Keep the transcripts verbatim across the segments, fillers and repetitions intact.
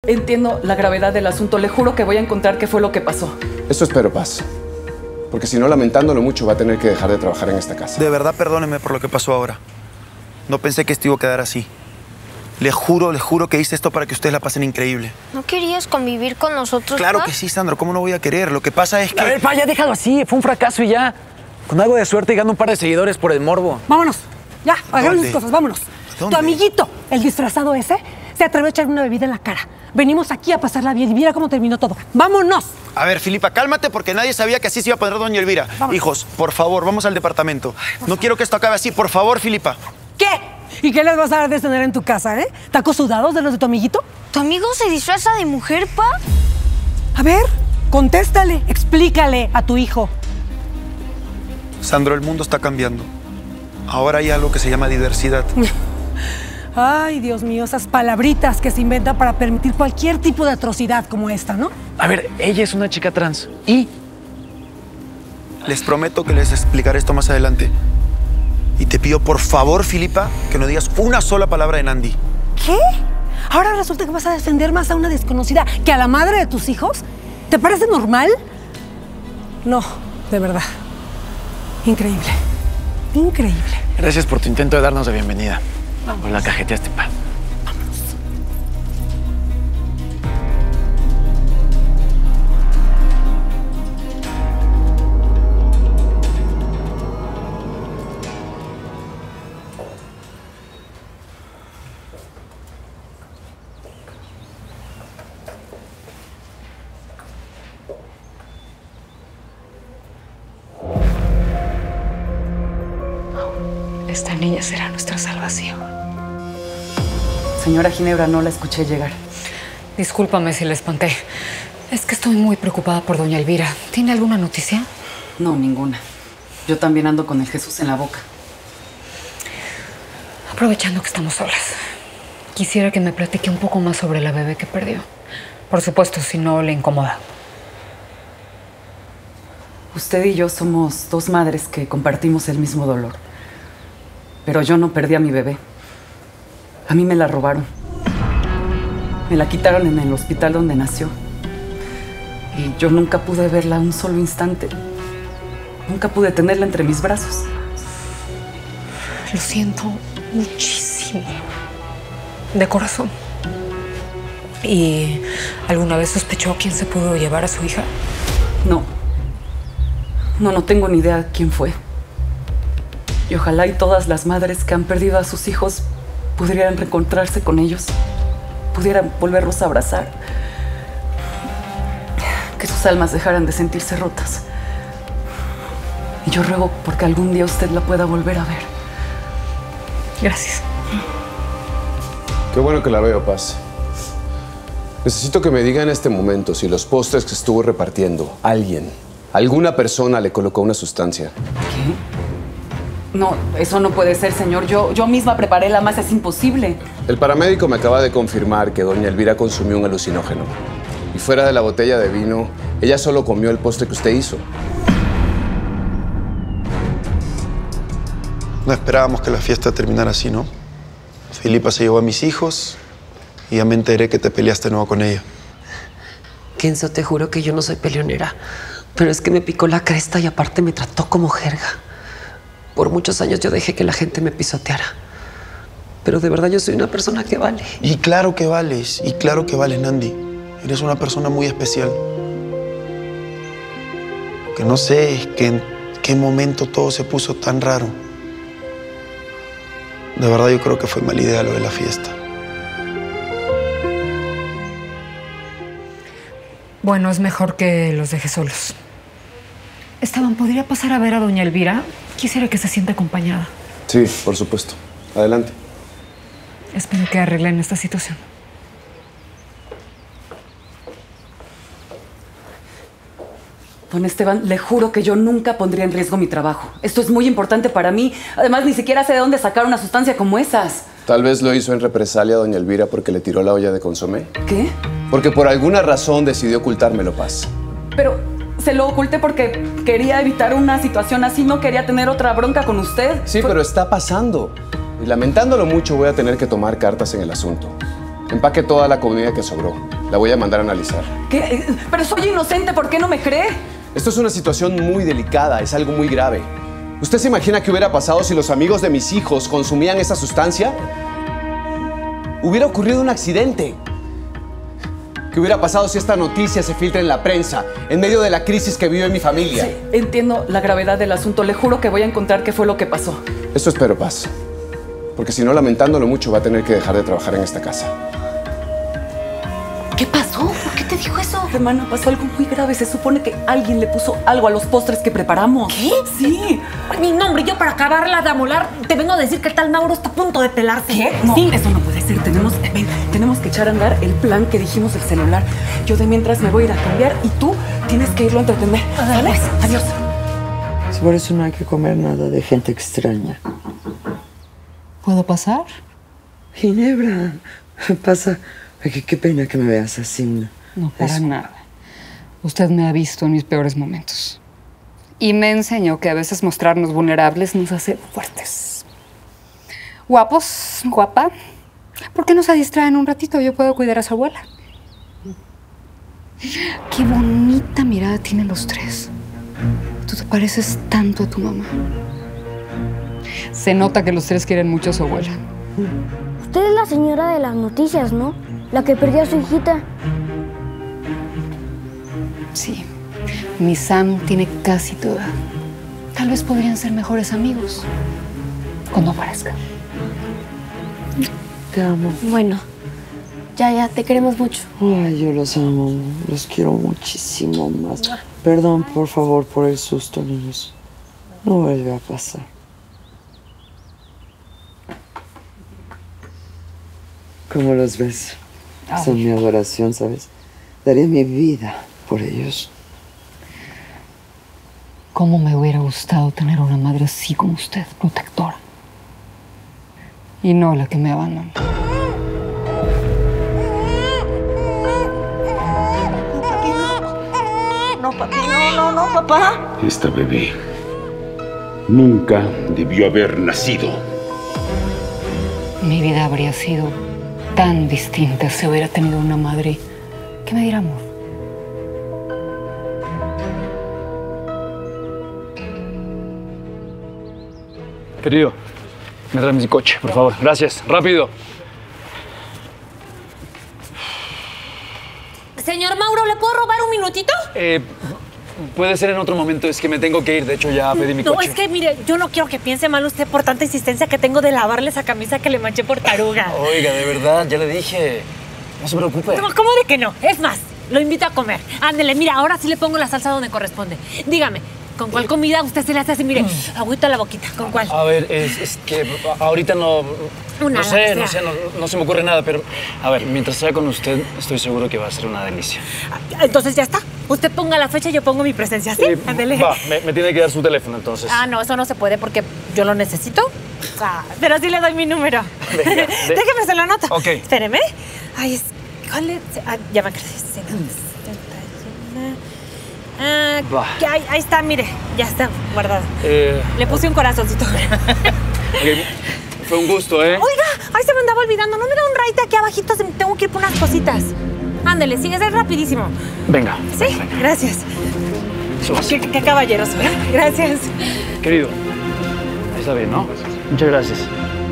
Entiendo la gravedad del asunto. Le juro que voy a encontrar qué fue lo que pasó. Eso espero, Paz. Porque si no, lamentándolo mucho, va a tener que dejar de trabajar en esta casa. De verdad, perdóneme por lo que pasó ahora. No pensé que esto iba a quedar así. Le juro, le juro que hice esto para que ustedes la pasen increíble. ¿No querías convivir con nosotros, Claro pa? que sí, Sandro. ¿Cómo no voy a querer? Lo que pasa es que... A ver, pa, ya déjalo así. Fue un fracaso y ya. Con algo de suerte y gano un par de seguidores por el morbo. Vámonos. Ya, hagamos ¿Dónde? las cosas, vámonos. ¿Dónde? Tu amiguito, el disfrazado ese, se atrevió a echarme una bebida en la cara. Venimos aquí a pasarla bien y mira cómo terminó todo. ¡Vámonos! A ver, Filipa, cálmate porque nadie sabía que así se iba a poner doña Elvira. Vamos. Hijos, por favor, vamos al departamento. No quiero que esto acabe así. Por favor, Filipa. ¿Qué? ¿Y qué les vas a dar de cenar en tu casa, eh? ¿Tacos sudados de los de tu amiguito? ¿Tu amigo se disfraza de mujer, pa? A ver, contéstale, explícale a tu hijo. Sandro, el mundo está cambiando. Ahora hay algo que se llama diversidad. Ay, Dios mío, esas palabritas que se inventan para permitir cualquier tipo de atrocidad como esta, ¿no? A ver, ella es una chica trans. ¿Y? Les prometo que les explicaré esto más adelante. Y te pido, por favor, Filipa, que no digas una sola palabra de Nandi. ¿Qué? Ahora resulta que vas a defender más a una desconocida que a la madre de tus hijos. ¿Te parece normal? No, de verdad. Increíble. Increíble. Gracias por tu intento de darnos la bienvenida. Pues la cajeteaste, pa. Esta niña será nuestra salvación. Señora Ginebra, no la escuché llegar. Discúlpame si la espanté. Es que estoy muy preocupada por doña Elvira. ¿Tiene alguna noticia? No, ninguna. Yo también ando con el Jesús en la boca. Aprovechando que estamos solas, quisiera que me platique un poco más sobre la bebé que perdió. Por supuesto, si no le incomoda. Usted y yo somos dos madres que compartimos el mismo dolor. Pero yo no perdí a mi bebé. A mí me la robaron. Me la quitaron en el hospital donde nació. Y yo nunca pude verla un solo instante. Nunca pude tenerla entre mis brazos. Lo siento muchísimo. De corazón. ¿Y alguna vez sospechó quién se pudo llevar a su hija? No. No, no tengo ni idea quién fue. Y ojalá y todas las madres que han perdido a sus hijos pudieran reencontrarse con ellos, pudieran volverlos a abrazar, que sus almas dejaran de sentirse rotas. Y yo ruego porque algún día usted la pueda volver a ver. Gracias. Qué bueno que la veo, Paz. Necesito que me diga en este momento si los postres que estuvo repartiendo, alguien, alguna persona le colocó una sustancia. ¿Qué? No, eso no puede ser, señor. Yo, yo misma preparé la masa, es imposible. El paramédico me acaba de confirmar que doña Elvira consumió un alucinógeno. Y fuera de la botella de vino, ella solo comió el postre que usted hizo. No esperábamos que la fiesta terminara así, ¿no? Filipa se llevó a mis hijos y ya me enteré que te peleaste de nuevo con ella. Kenzo, te juro que yo no soy peleonera, pero es que me picó la cresta y aparte me trató como jerga. Por muchos años yo dejé que la gente me pisoteara. Pero de verdad yo soy una persona que vale. Y claro que vales, y claro que vales, Nandi. Eres una persona muy especial. Lo que no sé es que en qué momento todo se puso tan raro. De verdad yo creo que fue mala idea lo de la fiesta. Bueno, es mejor que los deje solos. Esteban, ¿podría pasar a ver a doña Elvira? Quisiera que se sienta acompañada. Sí, por supuesto. Adelante. Espero que arreglen esta situación. Don Esteban, le juro que yo nunca pondría en riesgo mi trabajo. Esto es muy importante para mí. Además, ni siquiera sé de dónde sacar una sustancia como esas. Tal vez lo hizo en represalia a doña Elvira porque le tiró la olla de consomé. ¿Qué? Porque por alguna razón decidió ocultármelo, Paz. Pero se lo oculté porque quería evitar una situación así. No quería tener otra bronca con usted. Sí, Fue... pero está pasando. Y lamentándolo mucho, voy a tener que tomar cartas en el asunto. Empaque toda la comida que sobró. La voy a mandar a analizar. ¿Qué? Pero soy inocente, ¿por qué no me cree? Esto es una situación muy delicada, es algo muy grave. ¿Usted se imagina qué hubiera pasado si los amigos de mis hijos consumían esa sustancia? Hubiera ocurrido un accidente. ¿Qué hubiera pasado si esta noticia se filtra en la prensa, en medio de la crisis que vive mi familia? Sí, entiendo la gravedad del asunto. Le juro que voy a encontrar qué fue lo que pasó. Eso espero, Paz. Porque si no, lamentándolo mucho, va a tener que dejar de trabajar en esta casa. ¿Qué pasó? ¿Por qué te dijo eso? Hermana, pasó algo muy grave. Se supone que alguien le puso algo a los postres que preparamos. ¿Qué? Sí. Mi nombre, yo para acabarla de amolar, te vengo a decir que el tal Mauro está a punto de pelarse. ¿Qué? No, sí. Eso no puede ser. Tenemos, ven, tenemos que echar a andar el plan que dijimos del celular. Yo de mientras me voy a ir a cambiar y tú tienes que irlo a entretener. ¿Vale? Adiós. Por eso no hay que comer nada de gente extraña. ¿Puedo pasar? Ginebra, pasa. Ay, qué, qué pena que me veas así. No, para Eso. nada. Usted me ha visto en mis peores momentos. Y me enseñó que a veces mostrarnos vulnerables nos hace fuertes. Guapos, guapa. ¿Por qué no se distraen un ratito? Yo puedo cuidar a su abuela. Qué bonita mirada tienen los tres. Tú te pareces tanto a tu mamá. Se nota que los tres quieren mucho a su abuela. Usted es la señora de las noticias, ¿no? La que perdió a su hijita. Sí. Mi Sam tiene casi tu edad. Tal vez podrían ser mejores amigos. Cuando aparezca. Te amo. Bueno, ya, ya, te queremos mucho. Ay, yo los amo. Los quiero muchísimo más. Perdón, por favor, por el susto, niños. No vuelve a pasar. ¿Cómo los ves? Ay. Son mi adoración, ¿sabes? Daría mi vida por ellos. ¿Cómo me hubiera gustado tener una madre así como usted, protectora? Y no la que me abandonó. No, papi, no, no, no, papá. Esta bebé nunca debió haber nacido. Mi vida habría sido tan distinta si hubiera tenido una madre que me diera amor. Querido, me traes mi coche, por favor. Gracias. Rápido. Señor Mauro, ¿le puedo robar un minutito? Eh, puede ser en otro momento. Es que me tengo que ir. De hecho, ya pedí mi No, coche. es que mire, yo no quiero que piense mal usted por tanta insistencia que tengo de lavarle esa camisa que le manché por taruga. Oiga, de verdad, ya le dije. No se preocupe. No, ¿cómo de que no? Es más, lo invito a comer. Ándele, mira, ahora sí le pongo la salsa donde corresponde. Dígame, ¿con cuál comida usted se le hace así? Mire, agüita a la boquita, ¿con cuál? A ver, es, es que ahorita no... Una, no sé, la que no sea. sé, no, no se me ocurre nada, pero... A ver, mientras sea con usted, estoy seguro que va a ser una delicia. Entonces ya está. Usted ponga la fecha y yo pongo mi presencia, ¿sí? Eh, Ándele. Va, me, me tiene que dar su teléfono, entonces. Ah, no, eso no se puede porque yo lo necesito. Ah, pero sí le doy mi número. Venga, de- Déjeme se lo anoto. Ok. Espéreme. Ay, es... ¿Cuál es? Ah, ya me acordé. Ah, Va. que ahí, ahí está, mire. Ya está guardado. Eh, Le puse un corazoncito. ok, fue un gusto, ¿eh? Oiga, ahí se me andaba olvidando. No me da un raite aquí abajito. se- Tengo que ir por unas cositas. Ándele, sigue, es rapidísimo. Venga. Sí, gracias. Súbase. Qué, qué caballeroso, ¿eh? Gracias. Querido, está bien, ¿no? Muchas gracias.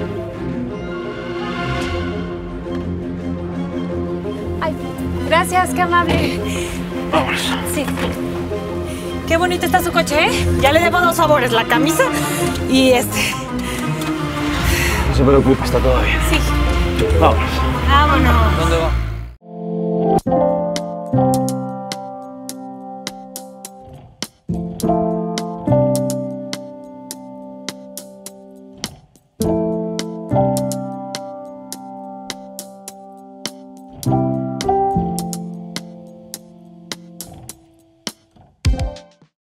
Ay, gracias, qué amable. Vámonos. Sí. Qué bonito está su coche, ¿eh? Ya le debo dos favores, la camisa y este. No se preocupe, está todo bien. Sí. Vámonos. Vámonos. ¿Dónde va?